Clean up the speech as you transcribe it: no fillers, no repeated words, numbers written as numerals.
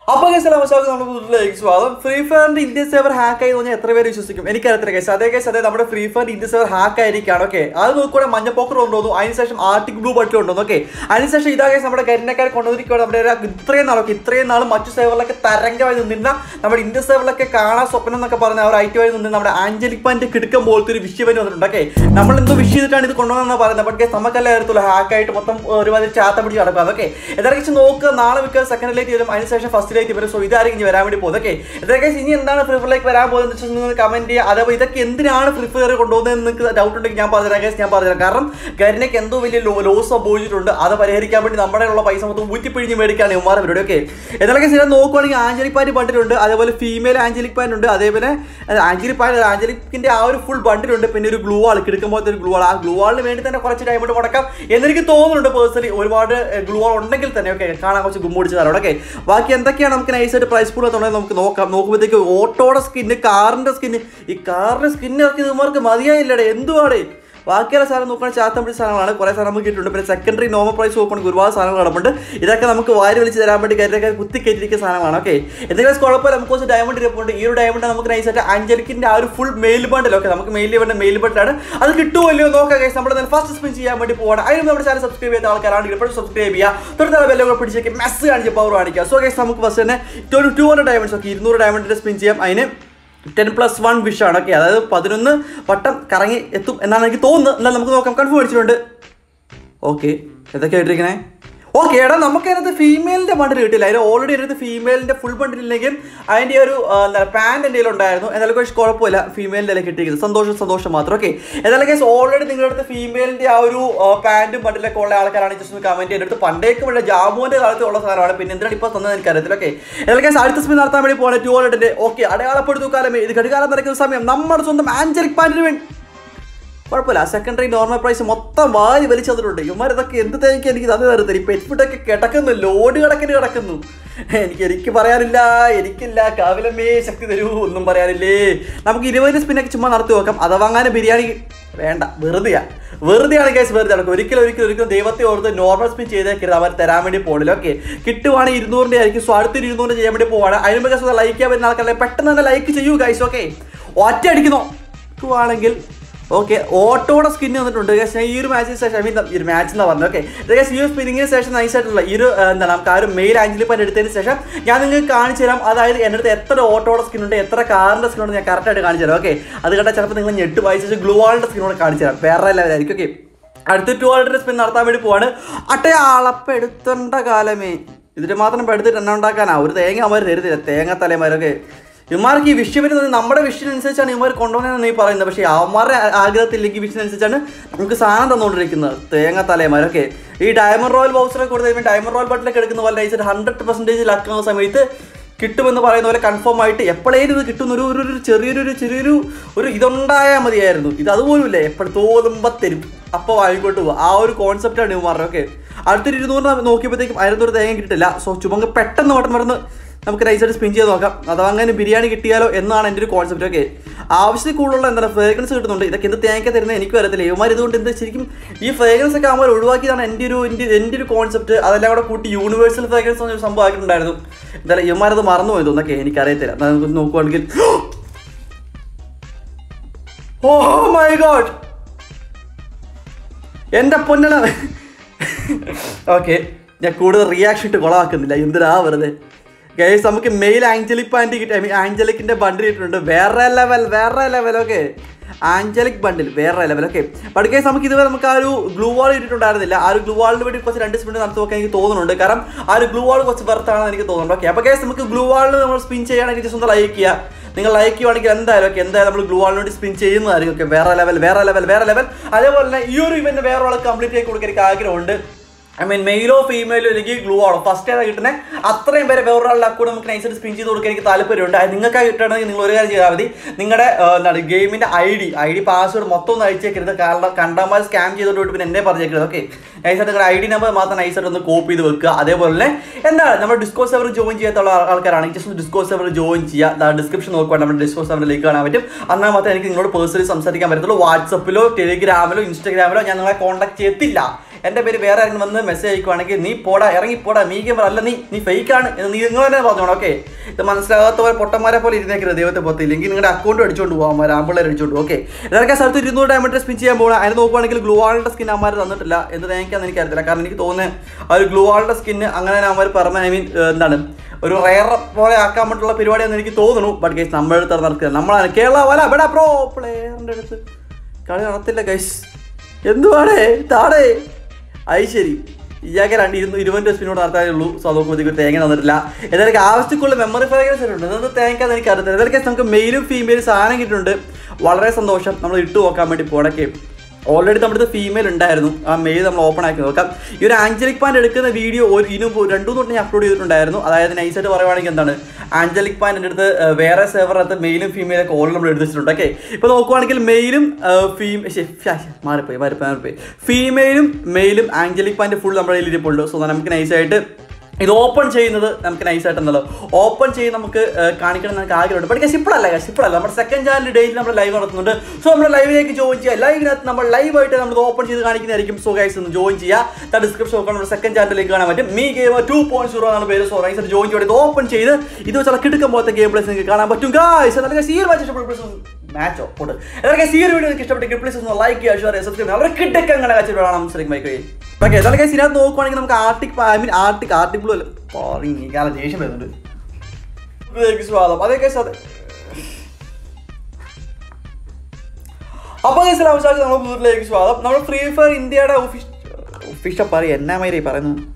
അപ്പോൾ സ്വാഗതം. ഫ്രീ ഫയറിന്റെ ഇന്ത്യൻ സെർവർ ഹാക്ക് ആയി പറഞ്ഞാൽ എത്ര പേര് വിശ്വസിക്കും? എനിക്കറിയത്തില്ല കേസ്. അതേ നമ്മുടെ free fire Indian server hack ആയിരിക്കാണ്. ഓക്കെ, അത് നോക്കുകയാണെങ്കിൽ മഞ്ഞപ്പോക്കർ കൊണ്ടുവന്നു, അതിനുശേഷം ആർട്ടിക് ബ്ലൂ ബട്ടിൽ കൊണ്ടുവന്നു. ഓക്കെ, അതിനുശേഷം ഇതാ കേസ് നമ്മുടെ കരിനക്കാർ കൊണ്ടുവന്നിരിക്കുകയാണ്. നമ്മുടെ ഇത്രയും നാൾ മറ്റു സെർവറിലൊക്കെ തരംഗമായി നിന്നിരുന്ന നമ്മുടെ ഇന്ത്യൻ സെർവറിലൊക്കെ കാണാൻ സ്വപ്നം എന്നൊക്കെ പറഞ്ഞ അവർ ഐറ്റമായി നിന്ന് നമ്മുടെ ആഞ്ചലിക് പാൻറ്റ് കിടക്കും പോലത്തെ ഒരു വിഷയം വന്നിട്ടുണ്ട്. ഓക്കെ, നമ്മൾ എന്തോ വിഷ് ചെയ്തിട്ടാണ് ഇത് കൊണ്ടുവന്നെന്ന് പറയുന്നത്. ബട്ട് കേസ് നമുക്കല്ല അറിയത്തുള്ളൂ ഹാക്കായിട്ട് മൊത്തം ഒരുമാതിരി ചാത്ത പിടിച്ച് കിടക്കുക. ഓക്കെ, എന്തായാലും നോക്കുക, നാളെ മിക്ക സെക്കൻഡിലേക്ക് വരും, അതിനുശേഷം ഫസ്റ്റ് വരും. സോ ഇതായിരിക്കും ഇനി വരാൻ വേണ്ടി പോകുന്നത്. ഓക്കെ, ഇതൊക്കെ ഇനി എന്താണ് ഫ്രീ ഫയറിലേക്ക് വരാൻ പോകുന്നത് നിങ്ങൾ കമന്റ് ചെയ്യുക. അതേപോലെ ഇതൊക്കെ എന്തിനാണ് ഫ്രീ ഫയർ കൊണ്ടുപോകുന്നത് നിങ്ങൾക്ക് ഡൗട്ട് ഉണ്ടെങ്കിൽ ഞാൻ പറഞ്ഞുതരാം. കാരണം ഗരിനയ്ക്ക് എന്തോ വലിയ ലോസ് സംഭവിച്ചിട്ടുണ്ട്. അത് പരിഹരിക്കാൻ വേണ്ടി നമ്മുടെ ഉള്ള പൈസ മൊത്തം ഊറ്റിപ്പിഴിഞ്ഞ് മേടിക്കാണ് ഇവന്മാർ പരിപാടി. ഓക്കെ, എന്തൊക്കെ സ്ഥിരം നോക്കുവാണെങ്കിൽ ആഞ്ചലിക് പാൻറ്റ് ബണ്ടിലുണ്ട്, അതേപോലെ ഫീമെയിൽ ആഞ്ചലിക് പാൻറ്റ് ഉണ്ട്, അതേപോലെ ആഞ്ചലിക്കിന്റെ ആ ഒരു ഫുൾ ബണ്ടിലുണ്ട്. പിന്നെ ഒരു ഗ്ലൂ വാൾ കിടക്കുമ്പോഴത്തെ ഒരു ഗ്ലൂ വാൾ, ആ ഗ്ലൂ വാളിന് വേണ്ടി തന്നെ കുറച്ച് ഡയമണ്ട് മുടക്കാം എന്നെനിക്ക് തോന്നുന്നുണ്ട് പേഴ്സണലി. ഒരുപാട് ഗ്ലൂ വാൾ ഉണ്ടെങ്കിൽ തന്നെ ഓക്കെ കാണാൻ കുറച്ച് ഗുമ്മുടിച്ച് തരാം. ഓക്കെ, ബാക്കി എന്തൊക്കെയാണ് നമുക്ക് നൈസായിട്ട് പ്രൈസ് പൂൾ എത്തുന്നത് നമുക്ക് നോക്കാം. നോക്കുമ്പോഴത്തേക്ക് ഓട്ടോയുടെ സ്കിന്ന്, കാറിന്റെ സ്കിന്ന്, ഈ കാറിന്റെ സ്കിന്ന് ഇറക്കി ഇവർക്ക് മതിയായില്ലടേ, എന്തുവാടേ. ബാക്കിയുള്ള സാധനം നോക്കുകയാണെങ്കിൽ ചാത്തമ്പിടി സാധനങ്ങളാണ്, കുറേ സാധനം നമുക്ക് കിട്ടുന്നുണ്ട്. പിന്നെ സെക്കൻഡറി നോർമൽ പ്രൈസ് നോക്കുകയാണെങ്കിൽ ഒരുപാട് സാധനങ്ങൾ കിടപ്പുണ്ട്. ഇതൊക്കെ നമുക്ക് വാരി വലിച്ച് തരാൻ വേണ്ടി കരുതൊക്കെ കുത്തി കയറ്റിരിക്കുന്ന സാധനമാണ്. ഓക്കെ, എന്തെങ്കിലും കുഴപ്പമില്ല, നമുക്ക് കുറച്ച് ഡയമണ്ട് ഇരിപ്പുണ്ട്. ഈ ഒരു ഡയമണ്ട് നമുക്ക് നൈസായിട്ട് ആഞ്ചലിക്കിന്റെ ആ ഒരു ഫുൾ മെയിൽ ബണ്ടിൽ, ഓക്കെ നമുക്ക് മെയിൽ ബണ്ടിലാണ്, അത് കിട്ടുമല്ലോ നോക്കാം. കേസ് നമ്മൾ ഫസ്റ്റ് സ്പിൻ ചെയ്യാൻ വേണ്ടി പോവാണ്. അതിന് നമ്മുടെ ചാനൽ സബ്സ്ക്രൈബ് ചെയ്ത ആൾക്കാരാണ് ഇപ്പോഴും സബ്സ്ക്രൈബ് ചെയ്യുക, തൊട്ടുള്ള ബെല്ലൊക്കെ പിടിച്ചേക്ക് മെസ്സ് കാണിച്ച് പവർ കാണിക്കുക. സോ കേസ് നമുക്ക് ഫസ്റ്റ് തന്നെ 200 ഡയമണ്ട്സ്, ഓക്കെ 200 ഡയമണ്ടിന്റെ സ്പിൻ ചെയ്യാം. അതിന് 10+1 വിഷാണ്. ഓക്കെ, അതായത് 11 വട്ടം കറങ്ങി എത്തും എന്നാണ് എനിക്ക് തോന്നുന്നത്. എന്നാൽ നമുക്ക് നോക്കാം. കൺഫേം അടിച്ചിട്ടുണ്ട്. ഓക്കെ, എന്തൊക്കെയാണ് ഇട്ടിരിക്കണേ? ഓക്കെ, എടാ നമുക്ക് അതിനകത്ത് ഫീമെയിലിൻ്റെ ബണ്ടിൽ കിട്ടില്ല. അതിന് ഓൾറെഡി അതിനകത്ത് ഫീമെയിലിൻ്റെ ഫുൾ ബണ്ടിലില്ലെങ്കിൽ അതിൻ്റെ ഒരു പാൻറ് എൻ്റെ ഉണ്ടായിരുന്നു. എന്നാലും കുറച്ച് കുഴപ്പമില്ല, ഫീമെയിലിൻ്റെ കിട്ടിയിരിക്കുന്നത് സന്തോഷം മാത്രം. ഓക്കെ, എന്നാലും കേസ് ഓൾറെഡി നിങ്ങളുടെ അടുത്ത് ഫീമെയിലിൻ്റെ ആ ഒരു പാൻറ്റും ബണ്ടിലൊക്കെ ഉള്ള ആൾക്കാരാണ് ജസ്റ്റ് ഒന്ന് കമൻറ്റ് ചെയ്തെടുത്ത്. പണ്ടേക്കും ഇവിടെ ജാമുവിൻ്റെ കാലത്ത് ഉള്ള സാധനമാണ്. പിന്നെ എന്തിനാണ് ഇപ്പോൾ തന്നത് എനിക്കറിയത്തില്ല. ഓക്കെ, എന്നാലും കേസ് അടുത്ത സ്പിൻ നടത്താൻ വേണ്ടി പോകണം 200. ഓക്കെ, അടയാളപ്പെടുത്തു കാലമേ, ഇത് ഘടികാലം നടക്കുന്ന സമയം നമ്മുടെ സ്വന്തം ആഞ്ചലിക് പാൻറ്റിന് വേണ്ടി കുഴപ്പമില്ല. സെക്കൻഡറി നോർമൽ പ്രൈസ് മൊത്തം വാരി വലിച്ചു തന്നിട്ടുണ്ട്. ഇവന്മാർ ഇതൊക്കെ എന്ത് തേക്ക് എനിക്ക് തന്നെ തരത്തില്ല. ഈ പെറ്റ്ഫുഡൊക്കെ കിടക്കുന്നു, ലോഡ് കിടക്കുന്നു. എനിക്ക് പറയാനില്ല, എനിക്കില്ല. കാവിലമ്മേ ശക്തി തരൂ, ഒന്നും പറയാനില്ലേ. നമുക്ക് 20 സ്പിന്നൊക്കെ ചുമ്മാ നടത്തി നോക്കാം. അത് വാങ്ങാൻ ബിരിയാണി വേണ്ട, വെറുതെയാണ് കേസ്, വെറുതെ നടക്കും. ഒരിക്കലും ദൈവത്തെ ഓർത്ത് നോർമൽ സ്പിൻ ചെയ്തേക്കരുത്, അവർ തരാൻ വേണ്ടി പോകണില്ല. ഓക്കെ, കിട്ടുവാണെങ്കിൽ 200 ആയിരിക്കും. സോ അടുത്തൊരു 200 ചെയ്യാൻ വേണ്ടി പോവാണ്. അതിന് കേസ് ലൈക്ക് ചെയ്യാൻ പറ്റുന്ന ആൾക്കാരെ പെട്ടെന്ന് തന്നെ ലൈക്ക് ചെയ്യൂ ഗൈസ്. ഓക്കെ, ഒറ്റ അടിക്കുന്നോ ആണെങ്കിൽ ഓക്കെ, ഓട്ടോയുടെ സ്കിന്ന് വന്നിട്ടുണ്ട്. ഈ ഒരു മാച്ചിന് ശേഷം ഈ ഒരു മാച്ച് എന്ന് പറഞ്ഞു. ഓക്കെ, ഈ ഒരു സ്പിന്നിങ്ങിന് ശേഷം നൈസായിട്ടുള്ള ഈ ഒരു എന്താണ് നമുക്ക് ആ ഒരു മെയിൽ ആഞ്ചലിക് പാൻറ്റ് എടുത്തതിന് ശേഷം ഞാൻ നിങ്ങൾക്ക് കാണിച്ചു തരാം. അതായത് എൻ്റെ അടുത്ത് എത്ര ഓട്ടോയുടെ സ്കിന്നുണ്ട്, എത്ര കാറിൻ്റെ സ്കിന്നുണ്ട് ഞാൻ കറക്റ്റായിട്ട് കാണിച്ചു തരാം. ഓക്കെ, അത് കേട്ടാൽ ചിലപ്പോൾ നിങ്ങൾ ഞെട്ട് വായിച്ചു ഗ്ലൂ വാളിൻ്റെ സ്കിന്നോട് കാണിച്ചു തരാം. വേറെ ലെവലായിരിക്കും. ഓക്കെ, അടുത്ത 200 സ്പിൻ നടത്താൻ വേണ്ടി പോവാണ്. അളപ്പെടുത്തേണ്ട കാലമേ, ഇതിന് മാത്രം എടുത്തിട്ട് എണ്ണ ഉണ്ടാക്കാനാ ഒരു തേങ്ങ അവർ തരുന്നില്ല, തേങ്ങ തലേമാരൊക്കെ. ഇവന്മാർക്ക് ഈ വിഷയം വരുന്നത് നമ്മുടെ വിഷയനുസരിച്ചാണ് ഇവന്മാർ കൊണ്ടുപോകുന്നതെന്ന് നീ പറയുന്നത്. പക്ഷേ അവന്മാരുടെ ആഗ്രഹത്തിലേക്ക് വിഷയനുസരിച്ചാണ് നമുക്ക് സാധനം തന്നുകൊണ്ടിരിക്കുന്നത്, തേങ്ങ തലേമാരൊക്കെ. ഈ ഡയമണ്ട് റോയൽ ബൗസറൊക്കെ കൊടുത്ത് ഡയമണ്ട് റോയൽ ബട്ടിലൊക്കെ എടുക്കുന്ന പോലെ 100% ലക്കുന്ന സമയത്ത് കിട്ടുമെന്ന് പറയുന്ന പോലെ കൺഫേം ആയിട്ട് എപ്പോഴേലും ഇത് കിട്ടുന്ന ഒരു ചെറിയൊരു ഇതുണ്ടായാൽ മതിയായിരുന്നു. ഇത് അതുപോലുമില്ല, എപ്പോഴും തോന്നുമ്പോൾ തരും, അപ്പോൾ വാങ്ങിക്കൊണ്ട് പോകും. ആ ഒരു കോൺസെപ്റ്റാണ് ഇവന്മാരുടെ. ഓക്കെ, അടുത്തൊരു 200 നോക്കിയപ്പോഴത്തേക്കും 100 തേങ്ങ കിട്ടില്ല. സോ ചുമങ്ങ് പെട്ടെന്ന് മറന്ന് നമുക്ക് നൈസായിട്ട് സ്പിൻ ചെയ്ത് നോക്കാം. അഥവാ അങ്ങനെ ബിരിയാണി കിട്ടിയാലോ എന്നാണ് എൻ്റെ ഒരു കോൺസെപ്റ്റ്. ഓക്കെ, ആവശ്യത്തിൽ കൂടുതലുള്ള എന്താണ് ഫ്രേഗ്രൻസ് കിട്ടുന്നുണ്ട്. ഇതൊക്കെ എന്ത് തേങ്ങ തരുന്നത് എനിക്ക് വരത്തില്ല. ഇവന്മാർ ഇതുകൊണ്ട് എന്ത് ശരിക്കും ഈ ഫ്രേഗ്രൻസ് ഒക്കെ ആകുമ്പോൾ ഒഴിവാക്കിയതാണ് എൻ്റെ ഒരു കോൺസെപ്റ്റ്. അതെല്ലാം കൂടെ കൂട്ടി യൂണിവേഴ്സൽ ഫ്രേഗ്രൻസ് എന്നൊരു സംഭവം ആക്കിയിട്ടുണ്ടായിരുന്നു. എന്തായാലും ഇവന്മാരത് മറന്നു പോയത് എന്നൊക്കെ എനിക്കറിയത്തില്ല. നമുക്ക് നോക്കുവാണെങ്കിൽ ഓ മൈ ഗോഡ്, എൻ്റെ പൊന്നണ. ഓക്കെ, ഞാൻ കൂടുതൽ റിയാക്ഷൻ ഇട്ട് കൊളാക്കുന്നില്ല, എന്തിനാ വെറുതെ. ഗൈസ്, നമുക്ക് മെയിൽ ആഞ്ചലിക് പാൻറ്റ് കിട്ടി, ആഞ്ചലിക്കിൻ്റെ ബണ്ടിൽ ഇട്ടിട്ടുണ്ട്. വേറെ ലെവൽ. ഓക്കെ, ആഞ്ചലിക് ബണ്ടിൽ വേറെ ലെവൽ. ഓക്കെ, ബട്ട് ഗൈസ് നമുക്ക് ഇതുവരെ നമുക്ക് ആ ഒരു ഗ്ലൂ വാൾ ഇട്ടിട്ടുണ്ടായിരുന്നില്ല. ആ ഒരു ഗ്ലൂ വാളിന് വേണ്ടി കുറച്ച് 2 സ്പിൻ നടത്തി നോക്കാൻ എനിക്ക് തോന്നുന്നുണ്ട്. കാരണം ആ ഒരു ഗ്ലൂ വാൾ കുറച്ച് വെറുത്താണെന്ന് എനിക്ക് തോന്നുന്നുണ്ട്. ഓക്കെ, അപ്പോൾ ഗൈസ് നമുക്ക് ഗ്ലൂ വാളിൽ നമ്മൾ സ്പിൻ ചെയ്യുകയാണെങ്കിൽ ജസ്റ്റ് ഒന്ന് ലൈക്ക് ചെയ്യുക. നിങ്ങൾ ലൈക്ക് ചെയ്യുവാണെങ്കിൽ എന്തായാലും നമ്മൾ ഗ്ലൂ വാളിന് വേണ്ടി സ്പിൻ ചെയ്യുന്നതായിരിക്കും. ഓക്കെ, വേറെ ലെവൽ. അതേപോലെ തന്നെ ഈ ഒരു ഇവന്റ് വേറെ ആൾ കംപ്ലീറ്റ് ആക്കി കൊടുക്കാൻ എനിക്ക് ആഗ്രഹമുണ്ട്. മെയിലോ ഫീമെയിലോ അല്ലെങ്കിൽ ഗ്ലൂ ആണോ ഫസ്റ്റ് ഏതാ കിട്ടുന്നത് അത്രയും പേരെ വേറൊരാളുടെ അക്കൗണ്ട് നമുക്ക് നൈസായിട്ട് സ്പിൻ ചെയ്ത് കൊടുക്കാൻ എനിക്ക് താല്പര്യമുണ്ട്. നിങ്ങൾക്ക് കിട്ടണമെങ്കിൽ നിങ്ങൾ ഒരു കാര്യം ചെയ്താൽ മതി. നിങ്ങളുടെ എന്താണ് ഗെയിമിൻ്റെ ഐ ഡി പാസ്വേഡ് മൊത്തം ഒന്ന് അയച്ചേക്കരുത്. കാരണം കണ്ടമാർ സ്കാം ചെയ്തോട്ട് പിന്നെ എന്നെ പറഞ്ഞേക്കരുത്. ഓക്കെ, നൈസായിട്ട് നിങ്ങളുടെ ID നമ്പർ മാത്രം നൈസായിട്ട് ഒന്ന് കോപ്പി ചെയ്ത് വെക്കുക. അതേപോലെ തന്നെ എന്താണ് നമ്മുടെ ഡിസ്കോസ് സെർവർ ജോയിൻ ചെയ്യാത്തുള്ള ആൾക്കാരാണെങ്കിൽ ജസ്റ്റ് ഡിസ്കോസ് സെർവർ ജോയിൻ ചെയ്യുക. ഡിസ്ക്രിപ്ഷൻ നോക്കുക, നമ്മുടെ ഡിസ്കോസ് സെർവറിൽ ലിങ്ക് കാണാൻ പറ്റും. എന്നാൽ മാത്രമേ എനിക്ക് നിങ്ങളോട് പേഴ്സണലി സംസാരിക്കാൻ പറ്റത്തുള്ളൂ. വാട്സപ്പിലോ ടെലിഗ്രാമിലോ ഇൻസ്റ്റാഗ്രാമിലോ ഞാൻ നിങ്ങളെ കോൺടാക്ട് ചെയ്യത്തില്ല. എൻ്റെ പേര് വേറെ ആരെങ്കിലും വന്ന് മെസ്സേജ് അയക്കുവാണെങ്കിൽ നീ പോടാ ഇറങ്ങി പോടാ നീ ഗെയിമർ അല്ല നീ ഫേക്കാണ് എന്ന് നിങ്ങൾ തന്നെ പറഞ്ഞോണം. ഓക്കെ, ഇത് മനസ്സിലാകാത്തവർ പൊട്ടന്മാരെ പോലെ ഇരുന്നേക്കരുത് ദൈവത്തെ പുറത്തില്ലെങ്കിൽ നിങ്ങളുടെ അക്കൗണ്ട് അടിച്ചുകൊണ്ട് പോകാൻ ആമ്പിള്ളേർ അടിച്ചോണ്ട്. ഓക്കെ, ഇതൊക്കെ സ്ഥലത്ത് 200 ഡയമണ്ട് സ്പിൻ ചെയ്യാൻ പോകണം. അതിന് നോക്കുവാണെങ്കിൽ ഗ്ലൂ വാളിൻ്റെ സ്കിൻ അമ്മമാർ തന്നിട്ടില്ല എന്ന് തേങ്ങാന്ന് എനിക്കറിയത്തില്ല. കാരണം എനിക്ക് തോന്നുന്നത് ആ ഒരു ഗ്ലൂ വാളിൻ്റെ സ്കിന്ന് അങ്ങനെ അമ്മമാർ പറഞ്ഞ ഐ മീൻ എന്താണ് ഒരു റയർ പോലെ ആക്കാൻ വേണ്ടിയുള്ള പരിപാടിയാണെന്ന് എനിക്ക് തോന്നുന്നു. ബട്ട് ഗൈസ് നമ്മുടെ അടുത്ത് നടക്കുക നമ്മളാണ് കേരള വല ഇവിടെ പ്രോ പ്ലെയറിൻ്റെ അടുത്ത് കളി നടത്തില്ല ഗൈസ്. എന്തുവാടേ താടേ അത് ശരി ഇയാൾക്ക് 220 സ്പിന്നോട് നടത്താനുള്ളൂ. സോ അതൊക്കെ ഒരു തേങ്ങ തന്നിട്ടില്ല. ഏതൊക്കെ ആവശ്യക്കുള്ള മെമ്മറി ഫ്രാഗ്രൻസ് ഉണ്ട് എന്നത് തേങ്ങാന്ന് എനിക്ക് അറിയത്തില്ല. ഏതൊക്കെ നമുക്ക് മെയിലും ഫീമെയിലും സാധനം കിട്ടുന്നുണ്ട്. വളരെ സന്തോഷം. നമ്മൾ ഇട്ട് നോക്കാൻ വേണ്ടി പോകണൊക്കെ ഓൾറെഡി നമ്മുടെ അടുത്ത് ഫീമെയിൽ ഉണ്ടായിരുന്നു. ആ മെയിൽ നമ്മൾ ഓപ്പൺ ആക്കി നോക്കാം. ഈ ഒരു ആഞ്ചലിക് പാൻ എടുക്കുന്ന വീഡിയോ ഇതിനും 2 തൊട്ട് ഞാൻ അപ്ലോഡ് ചെയ്തിട്ടുണ്ടായിരുന്നു. അതായത് നൈസായിട്ട് പറയുവാണെങ്കിൽ എന്താണ് ആഞ്ചലിക് പാൻ എൻ്റെ അടുത്ത് വേറെ സെർവറിനകത്ത് മെയിലും ഫീമെയിലൊക്കെ ഓൾറെഡി നമ്മൾ എടുത്ത് വെച്ചിട്ടുണ്ട്. ഓക്കെ, ഇപ്പോൾ നോക്കുവാണെങ്കിൽ മെയിലും ഫീമെയിലും മെയിലും ആഞ്ചലിക് പാൻ്റെ ഫുൾ നമ്മുടെ കയ്യിൽ ഇരിപ്പുണ്ട്. സോ നമുക്ക് നൈസായിട്ട് ഇത് ഓപ്പൺ ചെയ്യുന്നത് നമുക്ക് നൈസായിട്ടുണ്ടല്ലോ ഓപ്പൺ ചെയ്ത് നമുക്ക് കാണിക്കണം എന്ന് നമുക്ക് ആഗ്രഹമുണ്ട്. പക്ഷേ സിപ്പിളല്ല നമ്മുടെ സെക്കൻഡ് ചാനൽ ഡെയിലി നമ്മൾ ലൈവ് നടത്തുന്നുണ്ട്. സോ നമ്മുടെ ലൈവിലേക്ക് ജോയിൻ ചെയ്യുക. ലൈവിനകത്ത് നമ്മൾ ലൈവായിട്ട് നമ്മൾ ഓപ്പൺ ചെയ്ത് കാണിക്കുന്നതായിരിക്കും. സോ ഗൈസ് ഒന്ന് ജോയിൻ ചെയ്യുക. ഡിസ്ക്രിപ്ഷൻ നോക്കാൻ നമ്മുടെ സെക്കൻഡ് ചാനലിലേക്ക് കാണാൻ പറ്റും. മീ ഗെയിം 2.0 ആണ് പേര്. സോ ഗൈസ് ജോയിൻ ചെയ്ത് ഇത് ഓപ്പൺ ചെയ്ത് ഇത് വെച്ചാൽ കിടക്കാൻ പോലത്തെ ഗെയിം പ്ലേസ് നിങ്ങൾക്ക് കാണാൻ പറ്റും. ഗൈസ് മാച്ചോ പോട്ട് ഏതൊക്കെ ഈ വീഡിയോ നിങ്ങൾക്ക് ഇഷ്ടപ്പെട്ടെങ്കിൽ പ്ലീസ് ഒന്ന് ലൈക്ക് ചെയ്യുക, ഷെയർ ചെയ്യുക, സബ്സ്ക്രൈബ് ചെയ്യുക. അവരെ കിടക്ക അങ്ങനെ വെച്ചിട്ട് വേണം ശ്രമിക്കും. ഓക്കെ, ഏതൊക്കെ ഇതിനകത്ത് നോക്കുവാണെങ്കിൽ നമുക്ക് ആർട്ടിക് ബ്ലൂ അല്ല കാലം ദേഷ്യം വരുന്നുണ്ട്. സ്വാഗതം അതൊക്കെ അപ്പോൾ നമ്മൾ വീട്ടിലേക്ക് സ്വാഗതം. നമ്മൾ ഫ്രീ ഫയർ ഇന്ത്യയുടെ ഒഫീഷ്യൽ പറയും എന്നാ മൈരായി പറയുന്നു